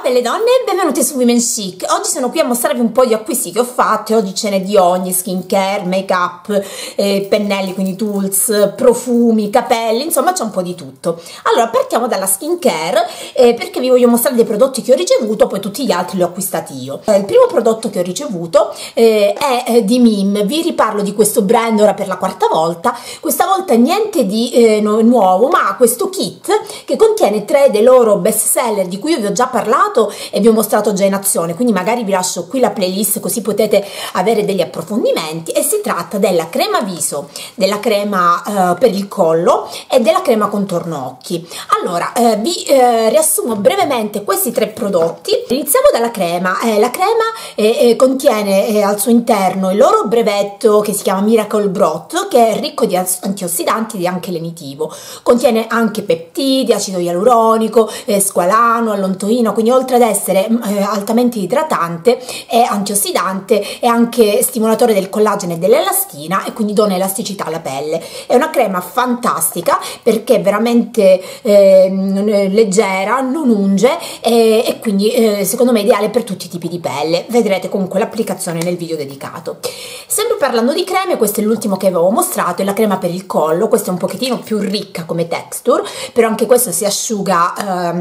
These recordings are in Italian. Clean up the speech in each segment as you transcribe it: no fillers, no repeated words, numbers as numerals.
belle donne e benvenute su Women Chic. Oggi sono qui a mostrarvi un po' di acquisti che ho fatto. Oggi ce n'è di ogni: skincare, make up, pennelli, quindi tools, profumi, capelli, insomma c'è un po' di tutto. Allora partiamo dalla skincare perché vi voglio mostrare dei prodotti che ho ricevuto, poi tutti gli altri li ho acquistati io. Il primo prodotto che ho ricevuto è di Mim. Vi riparlo di questo brand ora per la quarta volta. Questa volta niente di nuovo, ma questo kit che contiene 3 dei loro best seller di cui io vi ho già parlato e vi ho mostrato già in azione, quindi magari vi lascio qui la playlist così potete avere degli approfondimenti. E si tratta della crema viso, della crema per il collo e della crema contorno occhi. Allora vi riassumo brevemente questi 3 prodotti. Iniziamo dalla crema. La crema contiene al suo interno il loro brevetto che si chiama Miracle Broth, che è ricco di antiossidanti ed è anche lenitivo. Contiene anche peptidi, acido ialuronico, squalano, allontoino, quindi oltre ad essere altamente idratante è antiossidante e anche stimolatore del collagene e dell'elastina, e quindi dona elasticità alla pelle. È una crema fantastica perché è veramente leggera, non unge e quindi secondo me è ideale per tutti i tipi di pelle. Vedrete comunque l'applicazione nel video dedicato. Sempre parlando di creme, questo è l'ultimo che avevo mostrato, è la crema per il collo. Questa è un pochettino più ricca come texture, però anche questo si asciuga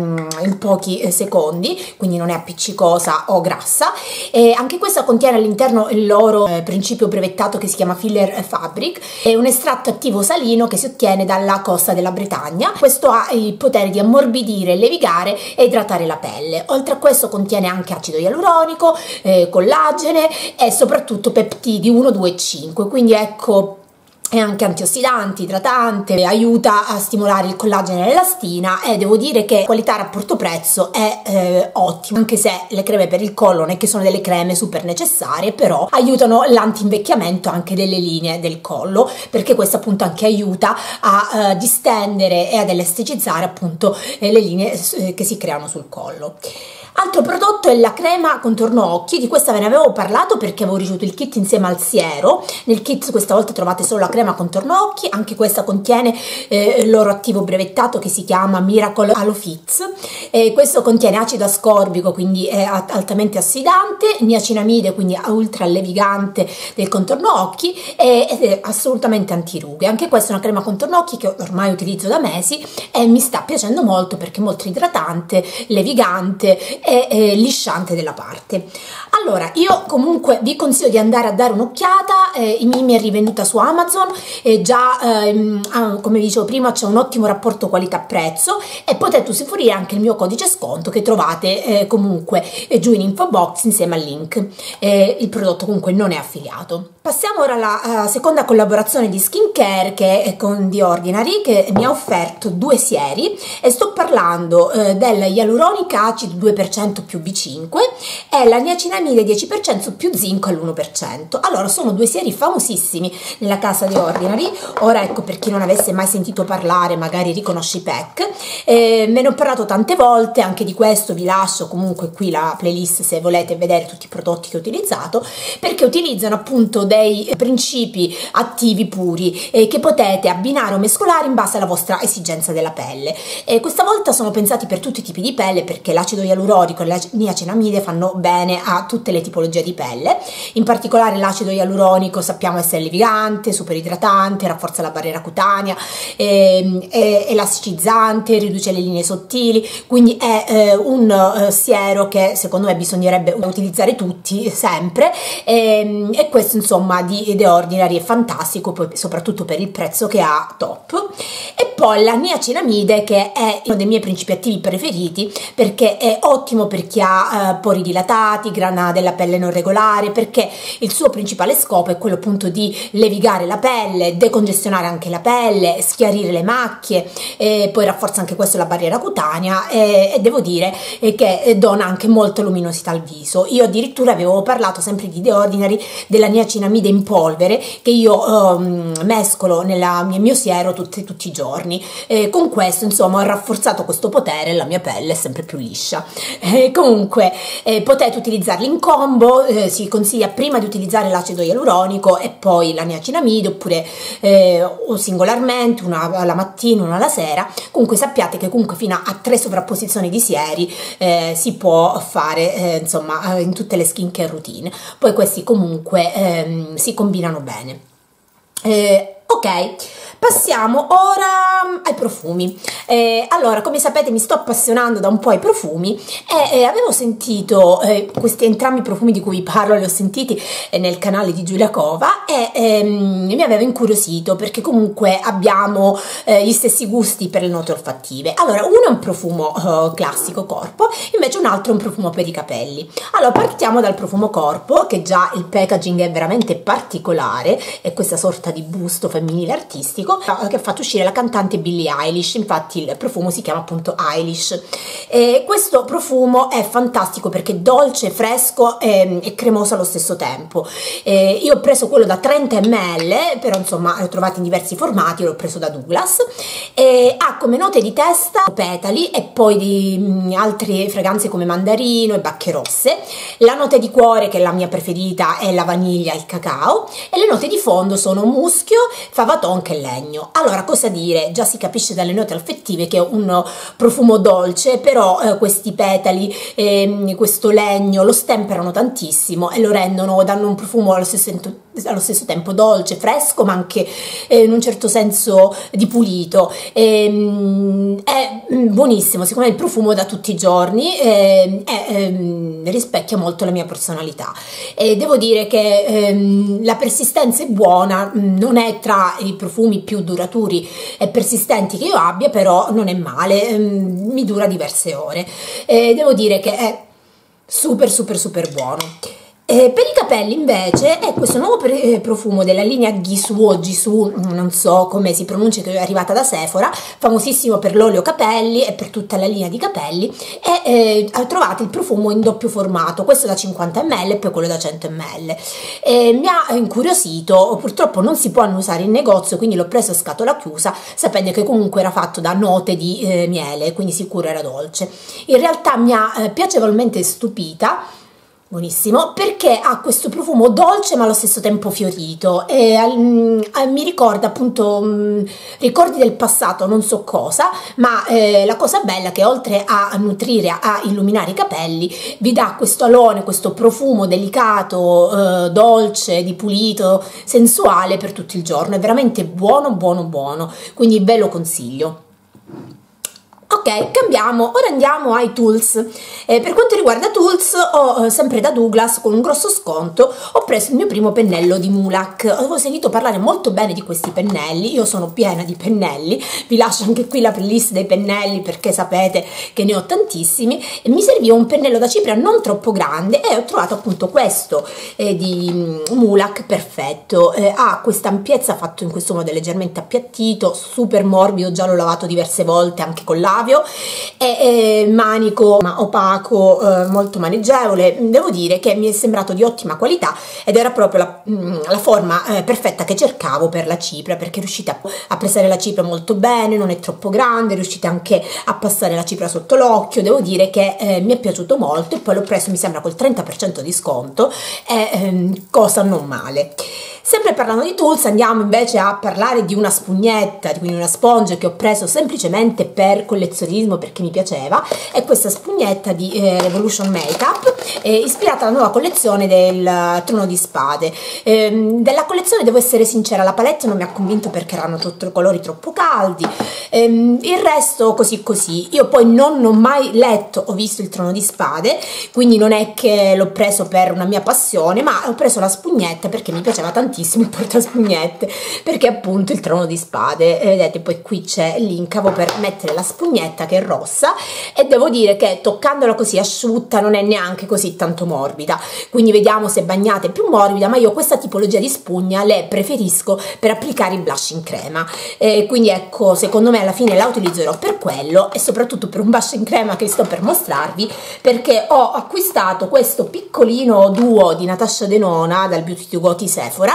in pochi secondi, quindi non è appiccicosa o grassa. E anche questa contiene all'interno il loro principio brevettato che si chiama Filler Fabric. È un estratto attivo salino che si ottiene dalla costa della Bretagna. Questo ha il potere di ammorbidire, levigare e idratare la pelle. Oltre a questo contiene anche acido ialuronico, collagene e soprattutto peptidi 1, 2 e 5, quindi ecco, è anche antiossidanti, idratante, aiuta a stimolare il collagene e l'elastina, e devo dire che qualità rapporto prezzo è ottima, anche se le creme per il collo non è che sono delle creme super necessarie, però aiutano l'anti-invecchiamento anche delle linee del collo, perché questo appunto anche aiuta a distendere e ad elasticizzare appunto le linee che si creano sul collo. Altro prodotto è la crema contorno occhi. Di questa ve ne avevo parlato perché avevo ricevuto il kit insieme al siero. Nel kit questa volta trovate solo la crema contorno occhi. Anche questa contiene il loro attivo brevettato che si chiama Miracle Aloe Fix. Questo contiene acido ascorbico, quindi è altamente assidante, niacinamide, quindi ultra levigante del contorno occhi, ed è assolutamente antirughe. Anche questa è una crema contorno occhi che ormai utilizzo da mesi e mi sta piacendo molto perché è molto idratante, levigante e lisciante della parte. Allora io comunque vi consiglio di andare a dare un'occhiata. Mi è rivenduta su Amazon e già come vi dicevo prima c'è un ottimo rapporto qualità-prezzo, e potete usufruire anche il mio codice sconto che trovate comunque giù in info box insieme al link. Il prodotto comunque non è affiliato. Passiamo ora alla seconda collaborazione di skincare, che è con The Ordinary, che mi ha offerto 2 sieri, e sto parlando del Hyaluronic Acid 2% più B5 e la niacinamide 10% più zinco all'1%. Allora sono 2 sieri famosissimi nella casa The Ordinary. Ora ecco, per chi non avesse mai sentito parlare magari riconosce i pack, me ne ho parlato tante volte. Anche di questo vi lascio comunque qui la playlist se volete vedere tutti i prodotti che ho utilizzato, perché utilizzano appunto dei principi attivi puri che potete abbinare o mescolare in base alla vostra esigenza della pelle. Questa volta sono pensati per tutti i tipi di pelle, perché l'acido ialuronico e la niacinamide fanno bene a tutte le tipologie di pelle. In particolare l'acido ialuronico sappiamo essere levigante, super idratante, rafforza la barriera cutanea, elasticizzante, riduce le linee sottili, quindi è un siero che secondo me bisognerebbe utilizzare tutti sempre, e questo insomma di The Ordinary è fantastico, poi soprattutto per il prezzo che ha, top. E poi la niacinamide, che è uno dei miei principi attivi preferiti, perché è ottimo per chi ha pori dilatati, grana della pelle non regolare, perché il suo principale scopo è quello appunto di levigare la pelle, decongestionare anche la pelle, schiarire le macchie, poi rafforza anche questo la barriera cutanea, e devo dire che dona anche molta luminosità al viso. Io addirittura avevo parlato sempre di The Ordinary della niacinamide in polvere che io mescolo nel mio siero tutti i giorni. giorni. Con questo insomma ho rafforzato questo potere e la mia pelle è sempre più liscia. Comunque potete utilizzarli in combo, si consiglia prima di utilizzare l'acido ialuronico e poi la niacinamide, oppure o singolarmente, una alla mattina, una alla sera. Comunque sappiate che comunque fino a 3 sovrapposizioni di sieri si può fare insomma in tutte le skincare routine, poi questi comunque si combinano bene. Ok, passiamo ora ai profumi. Allora, come sapete mi sto appassionando da un po' ai profumi e avevo sentito questi entrambi i profumi di cui vi parlo, li ho sentiti nel canale di Giulia Cova e mi aveva incuriosito, perché comunque abbiamo gli stessi gusti per le note olfattive. Allora, uno è un profumo classico corpo, invece un altro è un profumo per i capelli. Allora, partiamo dal profumo corpo, che già il packaging è veramente particolare, è questa sorta di busto femminile artistico che ha fatto uscire la cantante Billie Eilish. Infatti il profumo si chiama appunto Eilish. Questo profumo è fantastico perché è dolce, fresco e cremoso allo stesso tempo. Io ho preso quello da 30 ml, però insomma l'ho trovato in diversi formati, l'ho preso da Douglas. Ha come note di testa petali e poi di altre fragranze come mandarino e bacche rosse. La nota di cuore, che è la mia preferita, è la vaniglia e il cacao, e le note di fondo sono muschio, fava tonka e legno. Allora, cosa dire? Già si capisce dalle note olfattive che è un profumo dolce, però questi petali, questo legno lo stemperano tantissimo e lo rendono, danno un profumo allo stesso tempo dolce, fresco, ma anche in un certo senso di pulito. È buonissimo, secondo me il profumo da tutti i giorni rispecchia molto la mia personalità. Devo dire che la persistenza è buona, non è tra i profumi più duraturi e persistenti che io abbia, però non è male, mi dura diverse ore. Devo dire che è super buono. Per i capelli invece è questo nuovo profumo della linea Gisou o Gisou, non so come si pronuncia, che è arrivata da Sephora, famosissimo per l'olio capelli e per tutta la linea di capelli, e trovate il profumo in doppio formato, questo da 50 ml e poi quello da 100 ml. Mi ha incuriosito, purtroppo non si può annusare in negozio, quindi l'ho preso a scatola chiusa, sapendo che comunque era fatto da note di miele, quindi sicuro era dolce. In realtà mi ha piacevolmente stupita. Buonissimo, perché ha questo profumo dolce ma allo stesso tempo fiorito e mi ricorda appunto ricordi del passato, non so cosa, ma la cosa bella è che oltre a nutrire, a illuminare i capelli, vi dà questo alone, questo profumo delicato, dolce, di pulito, sensuale per tutto il giorno. È veramente buono, quindi ve lo consiglio. Ok, cambiamo, ora andiamo ai tools. Per quanto riguarda tools, ho sempre da Douglas, con un grosso sconto, ho preso il mio primo pennello di Mulac. Avevo sentito parlare molto bene di questi pennelli, io sono piena di pennelli, vi lascio anche qui la playlist dei pennelli perché sapete che ne ho tantissimi, e mi serviva un pennello da cipria non troppo grande e ho trovato appunto questo di Mulac, perfetto. Ha questa ampiezza, fatto in questo modo leggermente appiattito, super morbido, già l'ho lavato diverse volte anche con l'avio, è manico ma opaco, molto maneggevole. Devo dire che mi è sembrato di ottima qualità ed era proprio la forma perfetta che cercavo per la cipria, perché riuscite a pressare la cipria molto bene, non è troppo grande, riuscite anche a passare la cipria sotto l'occhio. Devo dire che mi è piaciuto molto, e poi l'ho preso mi sembra col 30% di sconto, cosa non male. Sempre parlando di tools, andiamo invece a parlare di una spugnetta, quindi una sponge che ho preso semplicemente per collezionismo, perché mi piaceva. È questa spugnetta di Revolution Makeup, ispirata alla nuova collezione del Trono di Spade. Della collezione, devo essere sincera, la palette non mi ha convinto perché erano colori troppo caldi, il resto così così. Io poi non ho mai letto o visto il Trono di Spade, quindi non è che l'ho preso per una mia passione, ma ho preso la spugnetta perché mi piaceva tantissimo il portaspugnette, perché appunto il Trono di Spade, vedete, poi qui c'è l'incavo per mettere la spugnetta che è rossa, e devo dire che toccandola così asciutta non è neanche così tanto morbida, quindi vediamo se bagnata è più morbida, ma io questa tipologia di spugna le preferisco per applicare i blush in crema, quindi ecco, secondo me alla fine la utilizzerò per quello, e soprattutto per un blush in crema che sto per mostrarvi, perché ho acquistato questo piccolino duo di Natasha Denona dal Beauty to Go di Sephora,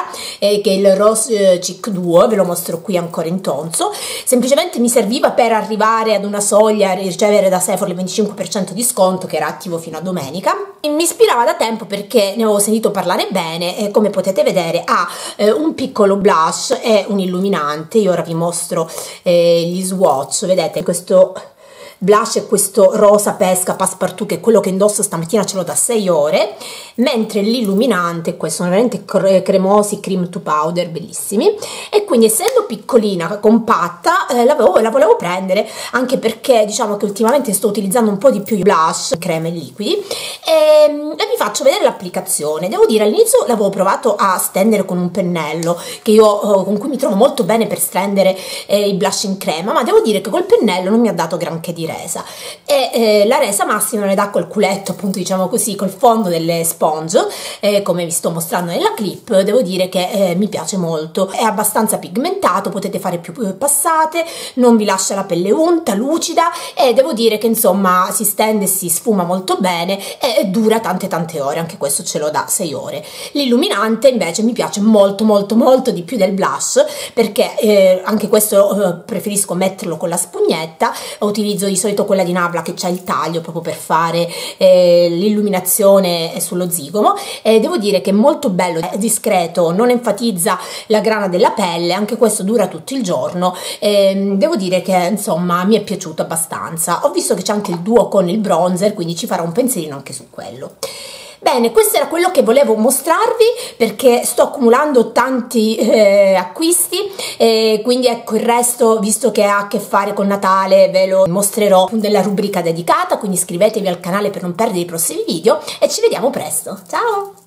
che è il Rose Cheek Duo, ve lo mostro qui ancora in tonso. Semplicemente mi serviva per arrivare ad una soglia e ricevere da Sephora il 25% di sconto, che era attivo fino a domenica. E mi ispirava da tempo perché ne avevo sentito parlare bene, e come potete vedere ha un piccolo blush e un illuminante. Io ora vi mostro gli swatch, vedete questo blush è questo rosa pesca passepartout, che è quello che indosso stamattina, ce l'ho da 6 ore, mentre l'illuminante, questo sono veramente cremosi, cream to powder, bellissimi. E quindi, essendo piccolina, compatta, la volevo prendere, anche perché diciamo che ultimamente sto utilizzando un po' di più blush, creme e liquidi, e vi faccio vedere l'applicazione. Devo dire, all'inizio l'avevo provato a stendere con un pennello con cui mi trovo molto bene per stendere i blush in crema, ma devo dire che col pennello non mi ha dato granché di resa, e la resa massima ne dà col culetto, appunto, diciamo così, col fondo delle sponge, come vi sto mostrando nella clip. Devo dire che mi piace molto, è abbastanza pigmentato, potete fare più passate, non vi lascia la pelle unta, lucida, e devo dire che insomma si stende e si sfuma molto bene e dura tante ore, anche questo ce l'ho da 6 ore. L'illuminante invece mi piace molto di più del blush, perché anche questo preferisco metterlo con la spugnetta, utilizzo di solito quella di Nabla che c'ha il taglio proprio per fare l'illuminazione sullo zigomo, e devo dire che è molto bello, è discreto, non enfatizza la grana della pelle, anche questo dura tutto il giorno, devo dire che insomma mi è piaciuto abbastanza. Ho visto che c'è anche il duo con il bronzer, quindi ci farò un pensierino anche su quello. Bene, questo era quello che volevo mostrarvi, perché sto accumulando tanti acquisti, quindi ecco, il resto, visto che ha a che fare con Natale, ve lo mostrerò nella rubrica dedicata, quindi iscrivetevi al canale per non perdere i prossimi video e ci vediamo presto. Ciao!